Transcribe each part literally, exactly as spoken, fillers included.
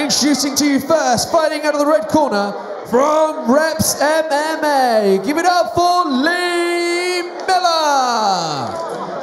Introducing to you first, fighting out of the red corner from Reps M M A. Give it up for Lee Miller.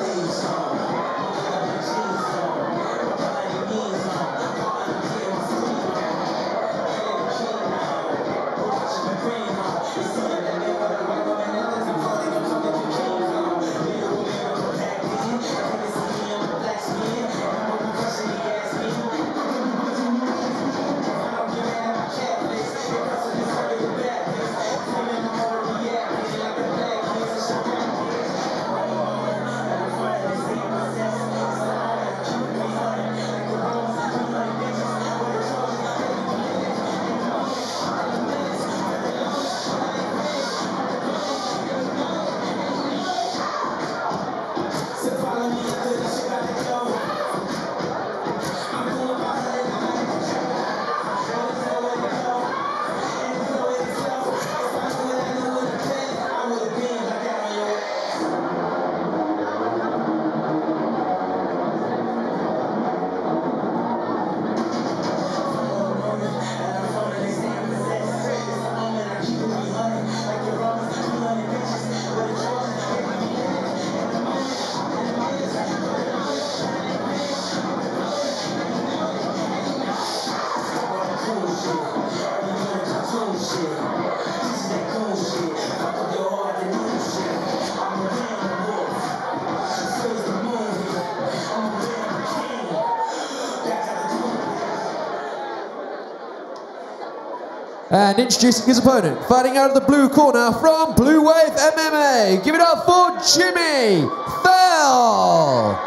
And introducing his opponent, fighting out of the blue corner from Blue Wave M M A. Give it up for Jimmy Fell.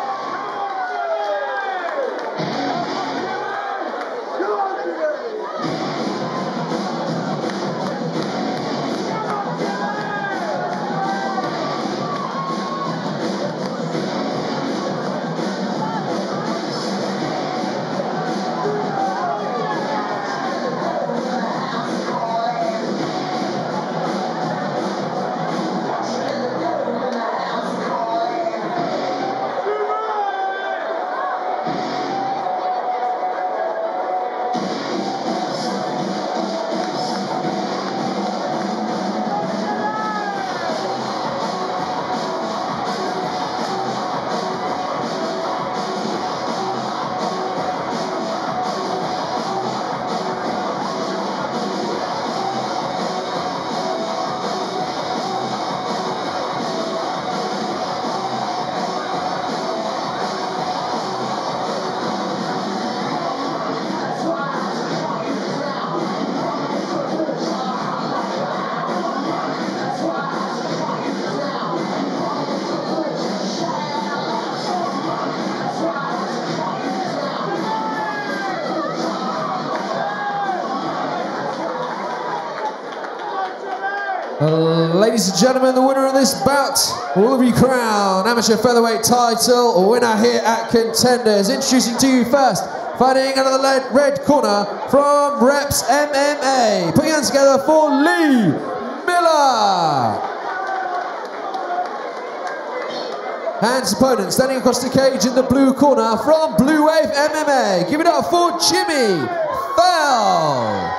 Uh, ladies and gentlemen, the winner of this bout will be crowned amateur featherweight title winner here at Contenders. Introducing to you first, fighting out of the red corner from Reps M M A. Put your hands together for Lee Miller. And his opponent standing across the cage in the blue corner from Blue Wave M M A. Give it up for Jimmy Fell.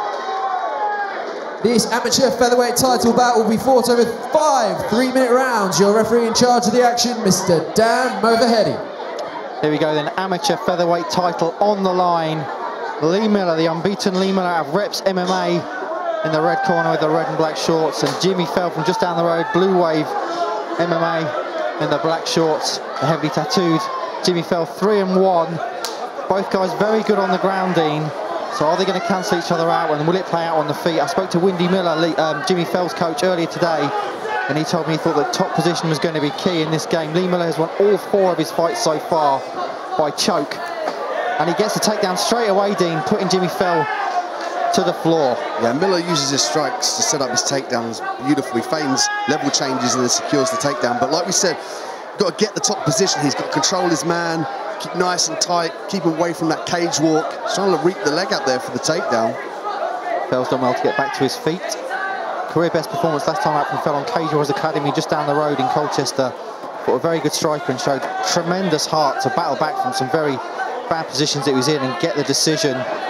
This amateur featherweight title bout will be fought over five three-minute rounds. Your referee in charge of the action, Mister Dan Moverheady. Here we go then, amateur featherweight title on the line. Lee Miller, the unbeaten Lee Miller out of Reps M M A in the red corner with the red and black shorts, and Jimmy Fell from just down the road, Blue Wave M M A in the black shorts, the heavily tattooed. Jimmy Fell three and one. Both guys very good on the ground, Dean. So are they going to cancel each other out, and will it play out on the feet? I spoke to Windy Miller, Lee, um, Jimmy Fell's coach, earlier today, and he told me he thought that top position was going to be key in this game. Lee Miller has won all four of his fights so far by choke, and he gets the takedown straight away, Dean, putting Jimmy Fell to the floor. Yeah, Miller uses his strikes to set up his takedowns beautifully, feigns level changes and then secures the takedown. But like we said, got to get the top position. He's got to control his man, keep nice and tight, keep away from that cage walk. He's trying to reap the leg out there for the takedown. Fell's done well to get back to his feet. Career best performance last time out from Fell on Cage Wars Academy just down the road in Colchester. But a very good striker and showed tremendous heart to battle back from some very bad positions it was in and get the decision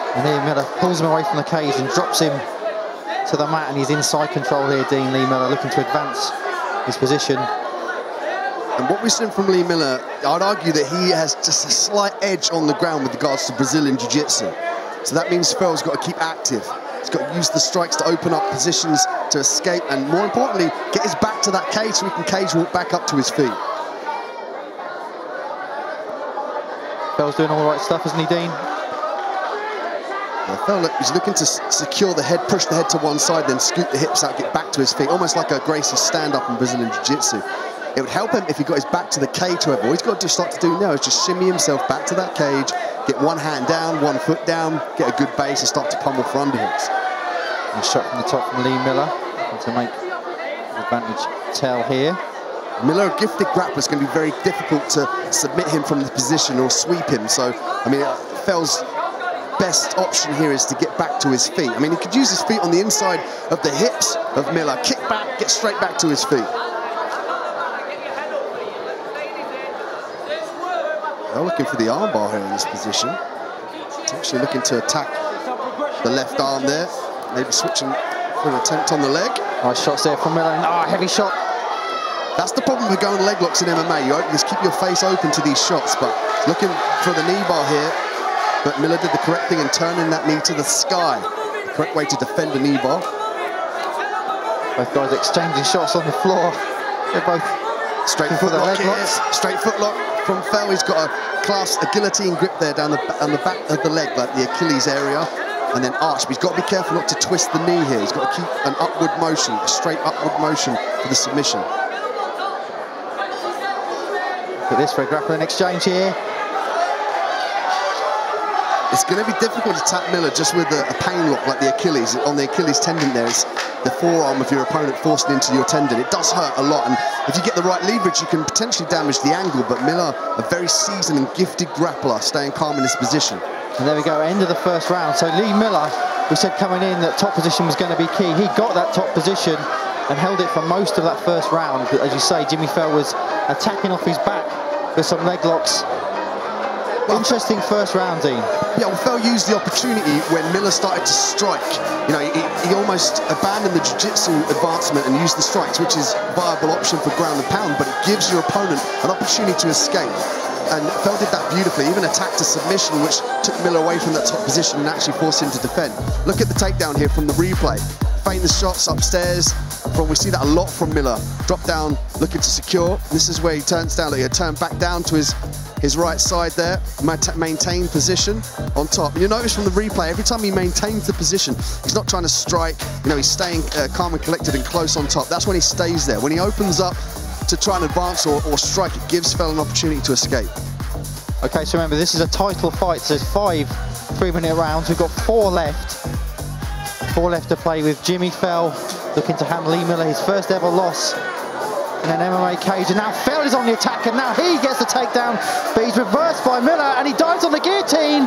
And Lee Miller pulls him away from the cage and drops him to the mat, and he's inside control here. Dean Lee Miller looking to advance his position. And what we've seen from Lee Miller, I'd argue that he has just a slight edge on the ground with regards to Brazilian Jiu-Jitsu. So that means Fel's got to keep active. He's got to use the strikes to open up positions to escape, and more importantly, get his back to that cage so he can cage walk back up to his feet. Fel's doing all the right stuff, isn't he, Dean? Yeah, Fel look, he's looking to secure the head, push the head to one side, then scoot the hips out, get back to his feet, almost like a Gracie stand-up in Brazilian Jiu-Jitsu. It would help him if he got his back to the cage, however. All he's got to start to do now is just shimmy himself back to that cage, get one hand down, one foot down, get a good base and start to pummel for underhooks. A shot from the top from Lee Miller, looking to make the advantage tell here. Miller, a gifted grappler, is going to be very difficult to submit him from the position or sweep him. So, I mean, uh, Fel's best option here is to get back to his feet. I mean, he could use his feet on the inside of the hips of Miller, kick back, get straight back to his feet. They're looking for the armbar here in this position. Potentially looking to attack the left arm there. Maybe switching for an attempt on the leg. Nice shots there from Miller. Ah, oh, heavy shot. That's the problem with going leg locks in M M A. You just keep your face open to these shots, but looking for the knee bar here. But Miller did the correct thing in turning that knee to the sky. The correct way to defend a knee bar. Both guys exchanging shots on the floor. They're both straight foot lock here. Straight foot lock from Fel. He's got a clasp, a guillotine grip there down the on the back of the leg, like the Achilles area, and then arch. But he's got to be careful not to twist the knee here. He's got to keep an upward motion, a straight upward motion for the submission. Look at this for a grappling exchange here. It's going to be difficult to tap Miller just with a, a pain lock like the Achilles. On the Achilles tendon there, it's the forearm of your opponent forcing into your tendon. It does hurt a lot, and if you get the right leverage, you can potentially damage the angle, but Miller, a very seasoned and gifted grappler, staying calm in this position. And there we go, end of the first round. So Lee Miller, we said coming in that top position was going to be key. He got that top position and held it for most of that first round. But as you say, Jimmy Fel was attacking off his back with some leg locks. Interesting first round, Dean. Yeah, well, Fel used the opportunity when Miller started to strike. You know, he, he almost abandoned the jiu-jitsu advancement and used the strikes, which is a viable option for ground and pound, but it gives your opponent an opportunity to escape. And Fel did that beautifully, even attacked a submission, which took Miller away from that top position and actually forced him to defend. Look at the takedown here from the replay. Feint the shots upstairs. From we see that a lot from Miller. Drop down, looking to secure. This is where he turns down, he'll turn back down to his his right side there, maintain position on top. And you'll notice from the replay, every time he maintains the position, he's not trying to strike, you know, he's staying uh, calm and collected and close on top. That's when he stays there. When he opens up to try and advance or, or strike, it gives Fel an opportunity to escape. Okay, so remember, this is a title fight, so there's five three-minute rounds. We've got four left. Four left to play with Jimmy Fel looking to hand Lee Miller his first ever loss in an M M A cage, and now Fel is on the attack, and now he gets the takedown, but he's reversed by Miller, and he dives on the guillotine.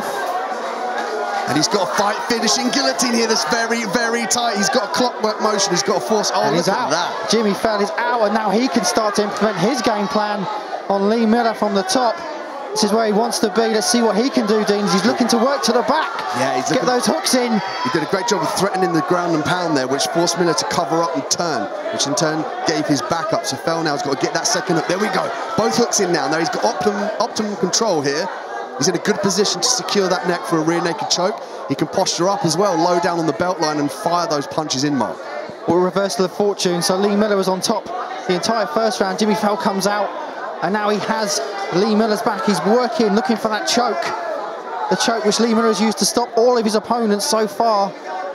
And he's got a fight finishing guillotine here that's very, very tight. He's got a clockwork motion, he's got a force. Oh, and look he's at out. that. Jimmy Fel is out, and now he can start to implement his game plan on Lee Miller from the top. This is where he wants to be. Let's see what he can do, Dean. He's looking to work to the back. Yeah, he's get those hooks in. He did a great job of threatening the ground and pound there, which forced Miller to cover up and turn, which in turn gave his back up. So Fel now's got to get that second hook. There we go. Both hooks in now. Now he's got optimum, optimum control here. He's in a good position to secure that neck for a rear naked choke. He can posture up as well, low down on the belt line and fire those punches in, Mark. Well, reversal of fortune. So Lee Miller was on top the entire first round. Jimmy Fel comes out, and now he has Lee Miller's back. He's working, looking for that choke. The choke which Lee Miller has used to stop all of his opponents so far.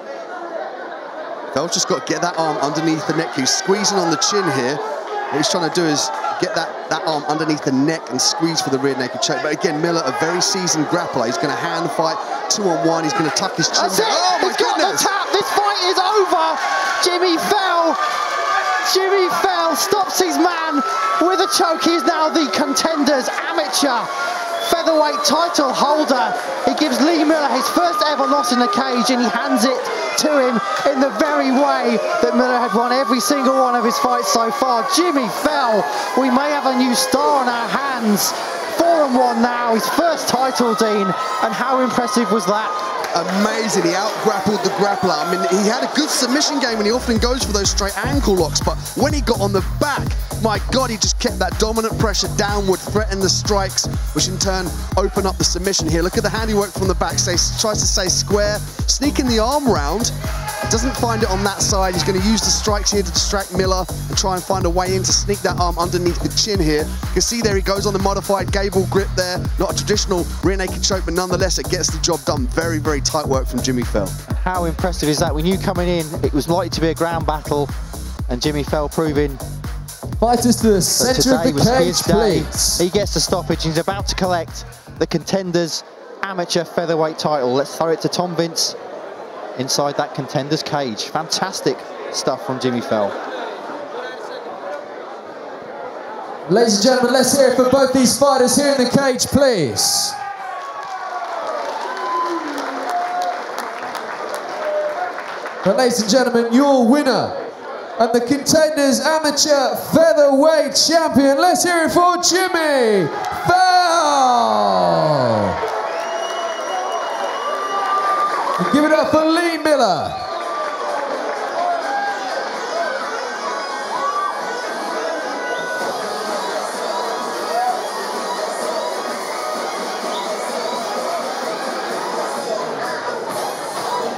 Fel's just got to get that arm underneath the neck. He's squeezing on the chin here. What he's trying to do is get that, that arm underneath the neck and squeeze for the rear naked choke. But again, Miller, a very seasoned grappler. He's going to hand the fight two on one. He's going to tuck his chin That's down. it. Oh, my He's got goodness. the tap. This fight is over. Jimmy Fel. Jimmy Fel stops his man with a choke. He is now the Contenders amateur featherweight title holder. He gives Lee Miller his first ever loss in the cage, and he hands it to him in the very way that Miller had won every single one of his fights so far. Jimmy Fel, we may have a new star on our hands. Four and one now, his first title, Dean, and how impressive was that? Amazing, he out-grappled the grappler. I mean, he had a good submission game and he often goes for those straight ankle locks, but when he got on the back, my God, he just kept that dominant pressure downward, threatened the strikes, which in turn opened up the submission here. Look at the handiwork from the back, stays, tries to stay square, sneaking the arm round, doesn't find it on that side. He's going to use the strikes here to distract Miller and try and find a way in to sneak that arm underneath the chin here. You can see there he goes on the modified gable grip there. Not a traditional rear naked choke, but nonetheless it gets the job done. Very, very tight work from Jimmy Fell. How impressive is that? We knew coming in it was likely to be a ground battle, and Jimmy Fell proving fighters to the centre of the cage, please. He gets the stoppage and he's about to collect the Contenders amateur featherweight title. Let's throw it to Tom Vince inside that Contenders cage. Fantastic stuff from Jimmy Fell. Ladies and gentlemen, let's hear it for both these fighters here in the cage, please. But ladies and gentlemen, your winner and the Contenders amateur featherweight champion. Let's hear it for Jimmy Fell. And give it up for Lee Miller.